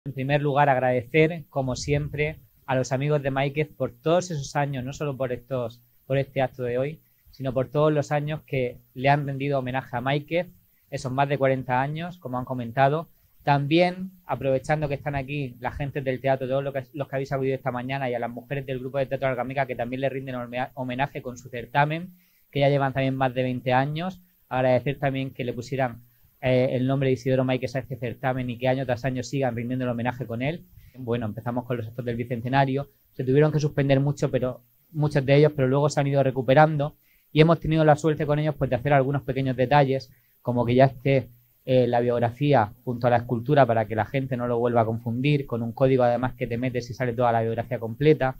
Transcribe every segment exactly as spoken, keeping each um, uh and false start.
En primer lugar, agradecer, como siempre, a los amigos de Máiquez por todos esos años, no solo por estos, por este acto de hoy, sino por todos los años que le han rendido homenaje a Máiquez, esos más de cuarenta años, como han comentado. También, aprovechando que están aquí la gente del teatro, todos los que, los que habéis acudido esta mañana, y a las mujeres del grupo de Teatro Algamica, que también le rinden homenaje con su certamen, que ya llevan también más de veinte años. Agradecer también que le pusieran eh, el nombre de Isidoro Máiquez a este certamen y que año tras año sigan rindiendo el homenaje con él. Bueno, empezamos con los actos del Bicentenario. Se tuvieron que suspender mucho, pero muchos de ellos, pero luego se han ido recuperando y hemos tenido la suerte con ellos pues de hacer algunos pequeños detalles, como que ya esté eh, la biografía junto a la escultura para que la gente no lo vuelva a confundir, con un código además que te metes y sale toda la biografía completa.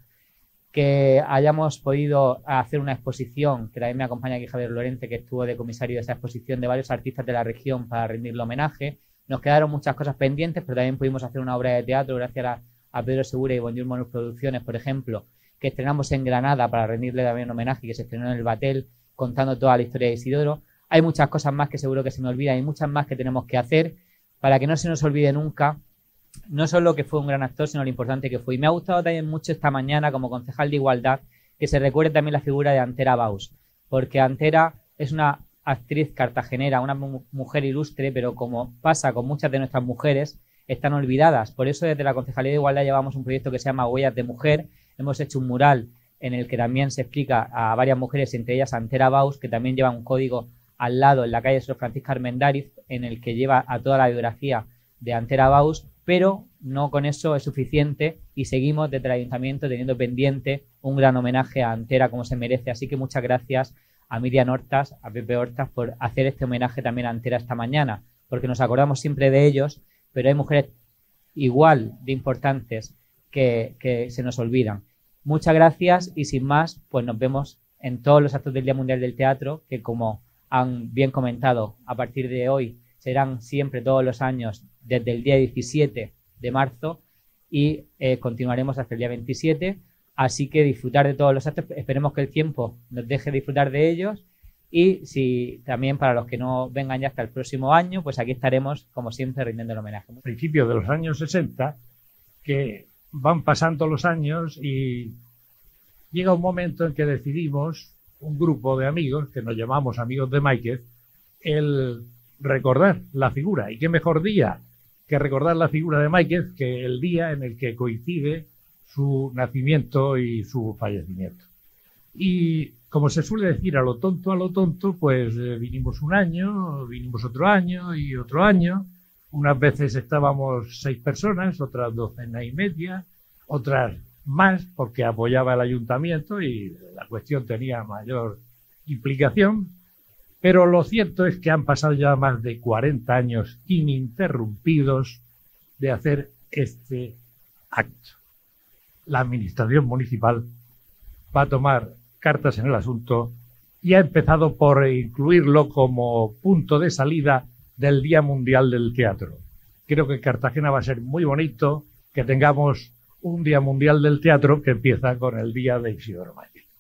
Que hayamos podido hacer una exposición, que también me acompaña aquí Javier Lorente, que estuvo de comisario de esa exposición, de varios artistas de la región para rendirle homenaje. Nos quedaron muchas cosas pendientes, pero también pudimos hacer una obra de teatro gracias a, a Pedro Segura y Bonjour Monus Producciones, por ejemplo, que estrenamos en Granada para rendirle también homenaje, que se estrenó en el Batel, contando toda la historia de Isidoro. Hay muchas cosas más que seguro que se me olvidan y muchas más que tenemos que hacer para que no se nos olvide nunca no solo que fue un gran actor, sino lo importante que fue. Y me ha gustado también mucho esta mañana, como concejal de Igualdad, que se recuerde también la figura de Antera Baus, porque Antera es una actriz cartagenera, una mu mujer ilustre, pero como pasa con muchas de nuestras mujeres, están olvidadas. Por eso desde la Concejalía de Igualdad llevamos un proyecto que se llama Huellas de Mujer. Hemos hecho un mural en el que también se explica a varias mujeres, entre ellas Antera Baus, que también lleva un código al lado en la calle Sor Francisca Armendáriz, en el que lleva a toda la biografía de Antera Baus. Pero no con eso es suficiente y seguimos desde el Ayuntamiento teniendo pendiente un gran homenaje a Antera como se merece. Así que muchas gracias a Miriam Hortas, a Pepe Hortas por hacer este homenaje también a Antera esta mañana, porque nos acordamos siempre de ellos, pero hay mujeres igual de importantes que, que se nos olvidan. Muchas gracias y sin más, pues nos vemos en todos los actos del Día Mundial del Teatro, que como han bien comentado, a partir de hoy serán siempre todos los años desde el día diecisiete de marzo y eh, continuaremos hasta el día veintisiete, así que disfrutar de todos los actos, esperemos que el tiempo nos deje disfrutar de ellos y si también para los que no vengan ya hasta el próximo año, pues aquí estaremos como siempre rindiendo el homenaje. Principios de los años sesenta, que van pasando los años y llega un momento en que decidimos, un grupo de amigos, que nos llamamos Amigos de Máiquez, el recordar la figura. Y qué mejor día que recordar la figura de Máiquez que el día en el que coincide su nacimiento y su fallecimiento. Y como se suele decir, a lo tonto, a lo tonto, pues eh, vinimos un año, vinimos otro año y otro año. Unas veces estábamos seis personas, otras docena y media, otras más porque apoyaba el ayuntamiento y la cuestión tenía mayor implicación. Pero lo cierto es que han pasado ya más de cuarenta años ininterrumpidos de hacer este acto. La administración municipal va a tomar cartas en el asunto y ha empezado por incluirlo como punto de salida del Día Mundial del Teatro. Creo que en Cartagena va a ser muy bonito que tengamos un Día Mundial del Teatro que empieza con el Día de Isidoro Máiquez.